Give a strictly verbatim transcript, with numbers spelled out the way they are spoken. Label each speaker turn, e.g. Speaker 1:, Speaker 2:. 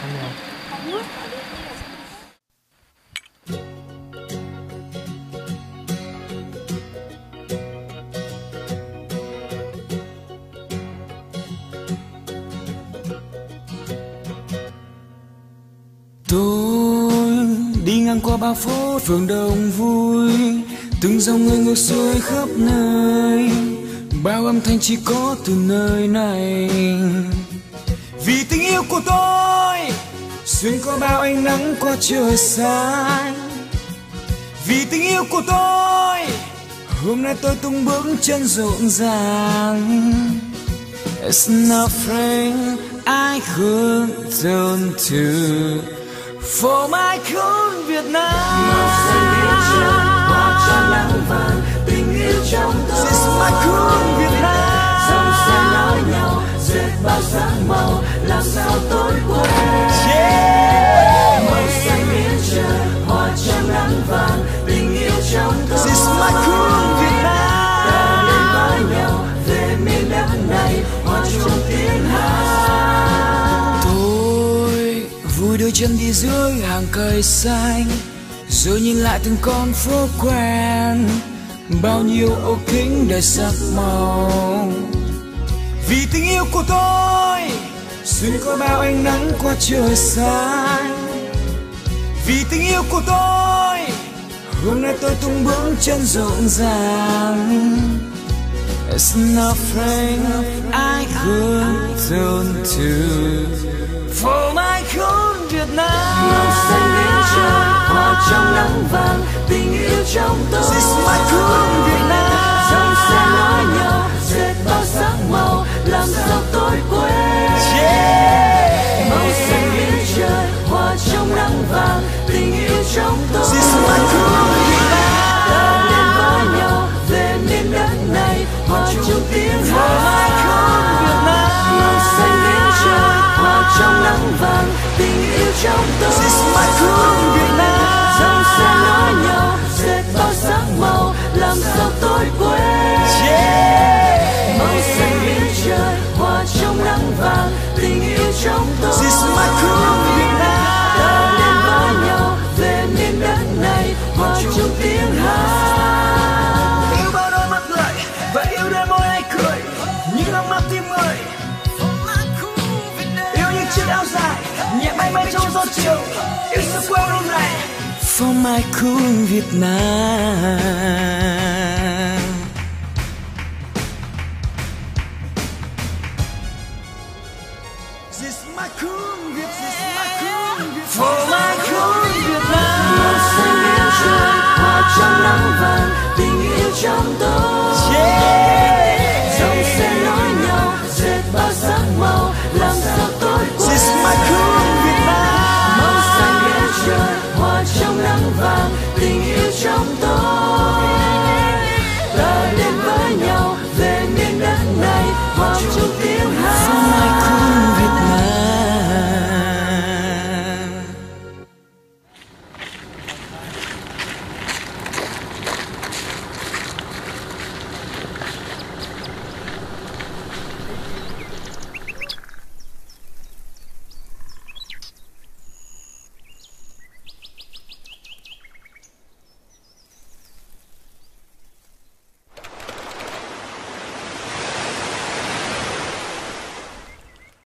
Speaker 1: Không nào.
Speaker 2: Tôi đi ngang qua bao phố phường Đông vui, từng dòng người ngược xuôi khắp nơi, bao âm thanh chỉ có từ nơi này. Vì tình yêu của tôi xuyên qua bao ánh nắng qua trời xanh. Vì tình yêu của tôi hôm nay tôi tung bước chân rộn ràng. It's nothing I could turn to for my cool Việt Nam.
Speaker 3: Màu xanh biển trời hoa cho nắng vàng, tình yêu trong tôi.
Speaker 2: This is my cool Việt Nam.
Speaker 3: Dòng xe nói nhau dệt bao sáng màu, làm sao tôi quên.
Speaker 2: Yeah.
Speaker 3: Màu xanh biển trời hoa cho nắng vàng, tình yêu trong tôi.
Speaker 2: This is my cool Việt Nam.
Speaker 3: Ta lên với nhau về miền đất này, hòa chung tiếng hát.
Speaker 2: Tôi vui đôi chân đi dưới hàng cây xanh, rồi nhìn lại từng con phố quen, bao nhiêu ô kính đầy sắc màu. Vì tình yêu của tôi xuyên qua bao ánh nắng qua trời xanh. Vì tình yêu của tôi hôm nay tôi tung bước chân rộn ràng. It's nothing I could turn to for my cool Việt Nam.
Speaker 3: Màu xanh biển trời hoa trong nắng vàng, tình yêu trong tôi.
Speaker 2: This is my cool Việt Nam.
Speaker 3: Dòng xe nói nhau dệt bao sắc màu, làm sao tôi quên.
Speaker 2: Yeah.
Speaker 3: Màu xanh biển trời hoa trong nắng vàng, tình yêu trong tôi.
Speaker 2: This is my cool Việt Nam.
Speaker 3: Ta lên với nhau về miền đất này, hòa chung tiếng hát. Màu xanh biển trời hoa trong nắng vàng, tình yêu trong tôi.
Speaker 2: This is my cool Việt Nam.
Speaker 3: Dòng xe nói nhau dệt bao sắc màu, làm sao tôi quên.
Speaker 2: Yeah.
Speaker 3: Màu xanh biển trời hoa trong nắng vàng, tình yêu trong tôi.
Speaker 2: This is my cool Việt Nam.
Speaker 3: Ta lên với nhau về miền đất này, hòa chung tiếng hát.
Speaker 2: Yêu bao đôi mắt người và yêu đôi môi ai cười, như lòng mắt tim người. Yêu những chiếc áo dài nhẹ bay bay trong gió chiều, yêu sự quê hương này. For my cool Việt Nam. This is my cool Việt Nam.